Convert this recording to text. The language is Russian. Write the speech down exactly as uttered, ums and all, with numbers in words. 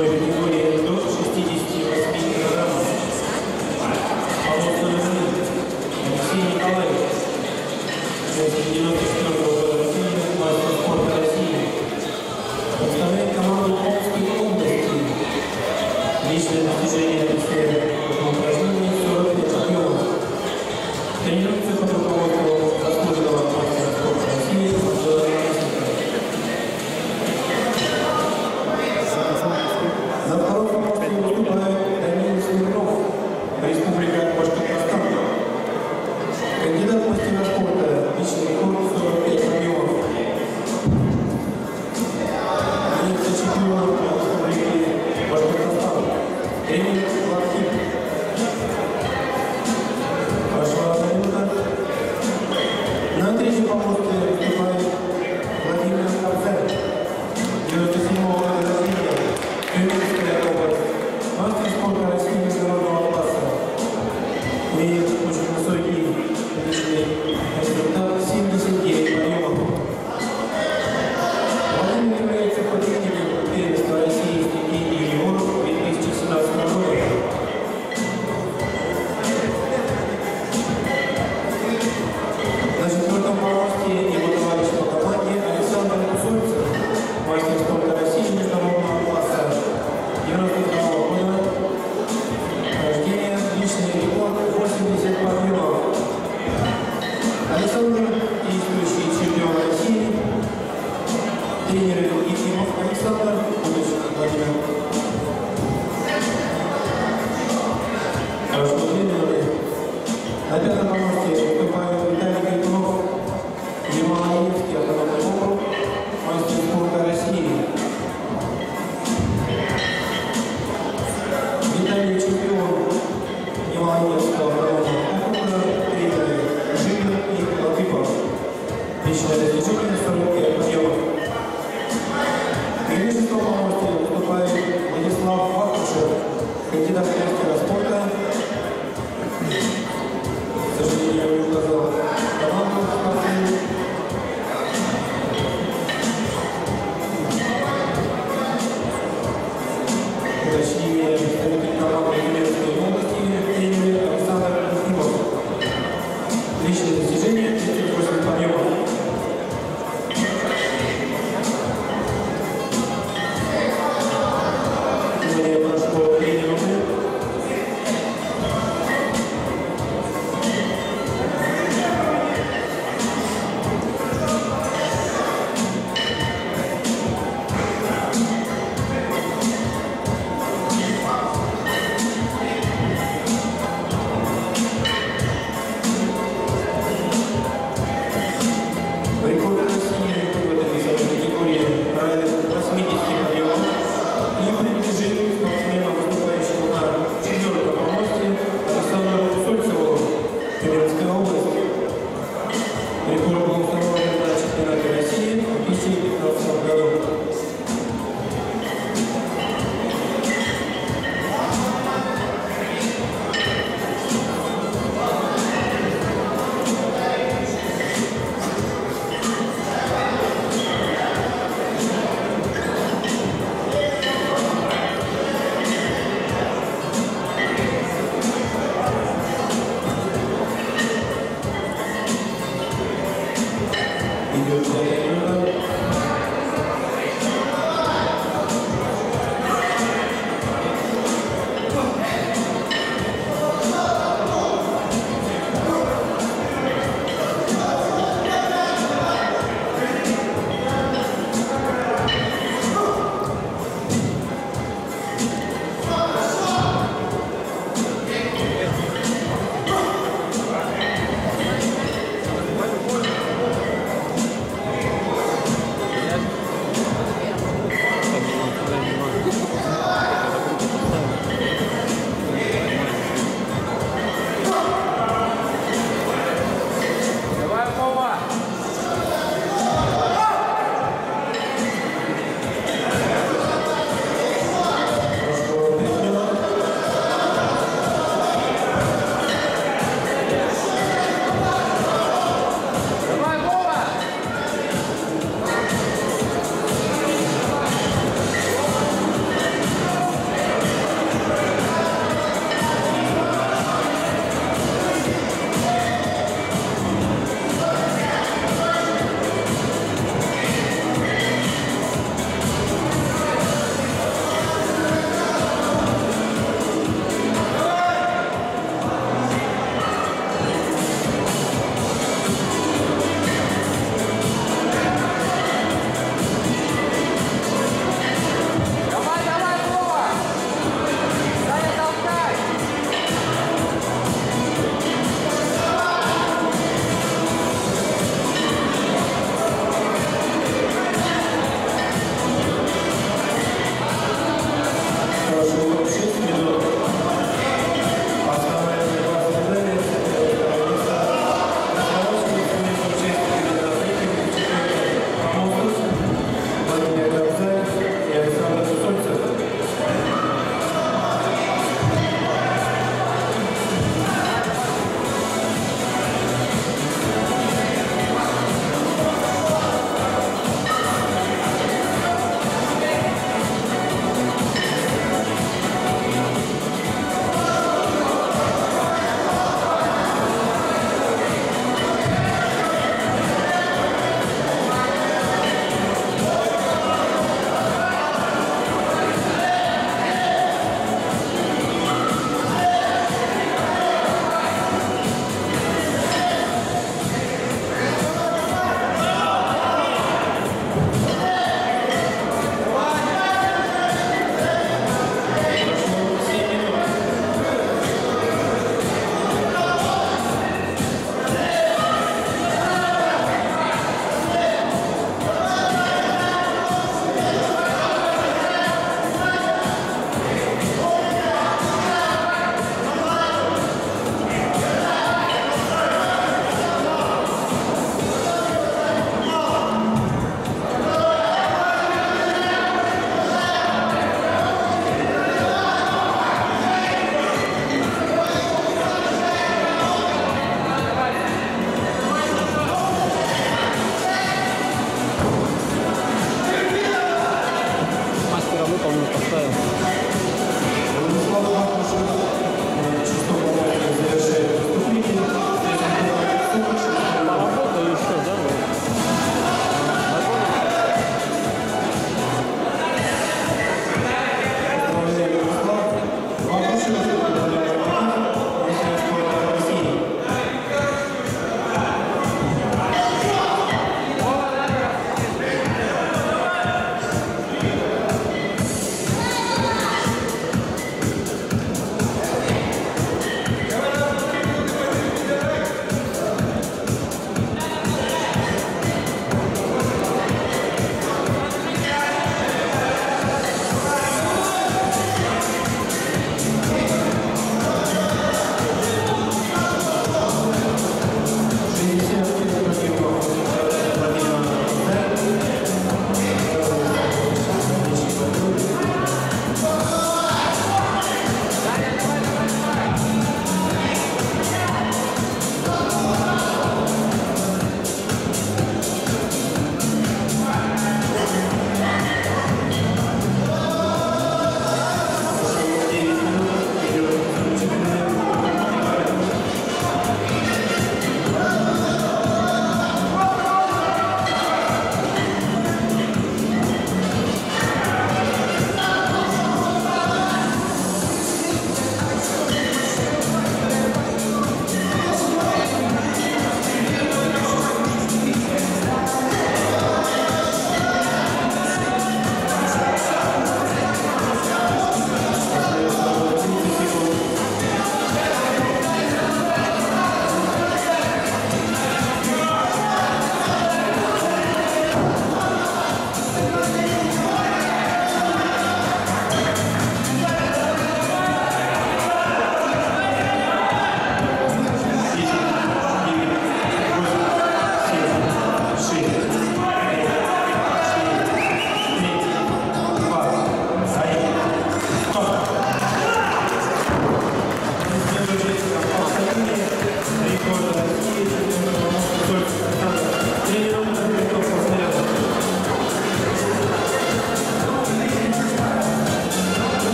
весовой категории до шестидесяти восьми килограммов. Полосный Алексей Николаевич, девяносто четвёртого года рождения, мастер спорта России. Представляет команду Омской области. Личное достижение Алексея в упражнении сорок пять объемов. Тренируется под руководством заслуженного мастера спорта России Антона Марченко. На втором помосте выступает Даниил Смирнов, Республика Башкортостан. Кандидат в мастера спорта, личный рекорд сорок пять объемов. Вице-чемпион Республики Башкортостан. Тренер Латвии. Пошла минута. На третьем помосте выступает Владимир Кобзарь, девяносто седьмого года рождения, Тюменская область, мастер спорта России международного класса. Имеет очень высокий личный результат семьдесят девять объемов. Владимир является победителем первенства России среди юниоров две тысячи семнадцатого года. На четвертом помосте его товарищ по команде Александр Кусольцев, мастер спорта России международного класса, девяносто второго года рождения, личный рекорд восемьдесят объемов. Александр, действующий чемпион России, тренер Ефимов Александр, будущий Владимир. Прошло две минуты. На пятом помосте выступает Виталий Гайдунов, Ямало-Ненецкий автономный округ, мастер спорта России. Виталий чемпион Ямало-Ненецкого автономного округа, тренеры Жигин и Латыпов. Личное достижение сорок пять объемов. На шестом помосте выступает Владислав Вахрушев, кандидат в мастера спорта. К сожалению, я не указал команду спортивную. Уточнение представитель команды Тюменской области, тренер Александр Ефимов. Личное достижение тридцать восемь объемов. Далее прошу